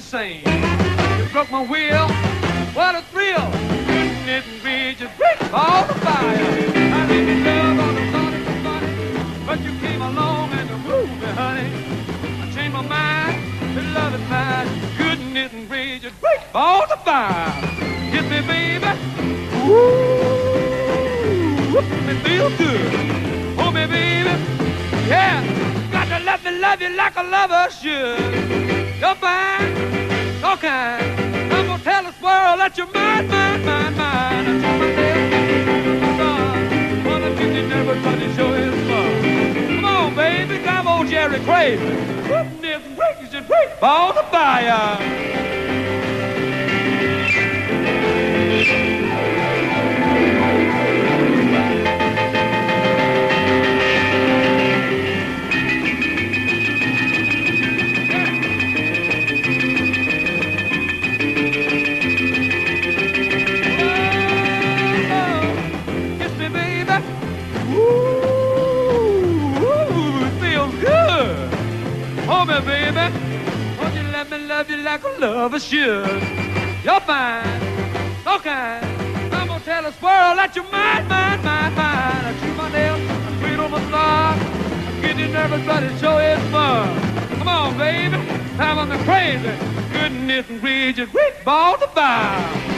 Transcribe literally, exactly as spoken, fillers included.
sing. You broke my will, what a thrill. Didn't read your brick all the fire. I didn't love all the thought it was funny, but you came along and you moved me, honey. I changed my mind, the love is mine. Couldn't didn't read your brick all the fire. Kiss me, baby. Ooh, it feels good. Hold me, baby. Yeah, got to let me love you like a lover should. You're fine, so kind. I'm gonna tell this world that you're mine, mine, mine, mine. I told myself, son, wanna get you never but it sure is fun. Come on, baby, drive old Jerry crazy. Putting this breaks and break balls of fire. Baby, won't you let me love you like a lover should? You're fine, so kind. I'm gonna tell this world that you're mine, mine, mine, mine. I chew my nails, I breathe on my floor. I get you nervous, but it sure is fun. Come on, baby, driving me crazy. Goodness and read your great balls of fire.